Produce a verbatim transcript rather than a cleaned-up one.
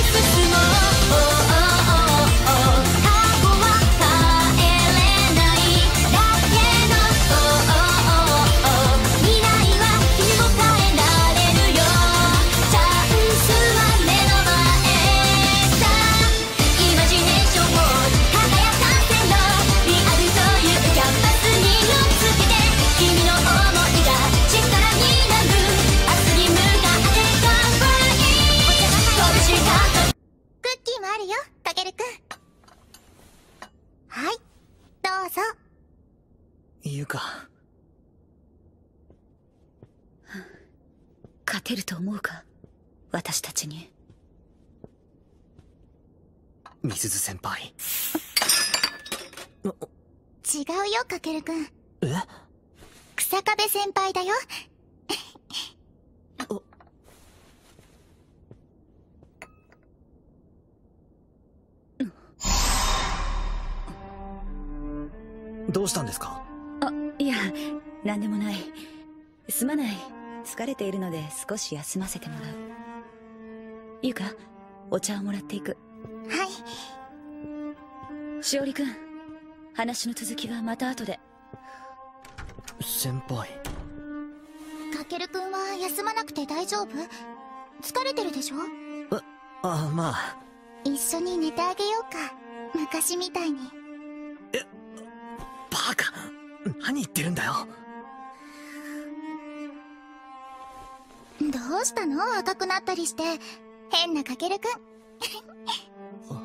いうか勝てると思うか、私たちに。 美鈴先輩。 違うよ、かけるくん。 え？ 草壁先輩だよ。 どうしたんですか？ あ、いや、なんでもない。すまない。疲れているので少し休ませてもらう。ゆうか、お茶をもらっていく。 はい。 しおりくん、話の続きはまた後で。 先輩。 かけるくんは休まなくて大丈夫？疲れてるでしょ？ あ、あ、まあ。 一緒に寝てあげようか、昔みたいに。 え、バカ、何言ってるんだよ。 どうしたの？赤くなったりして。変なかけるくん。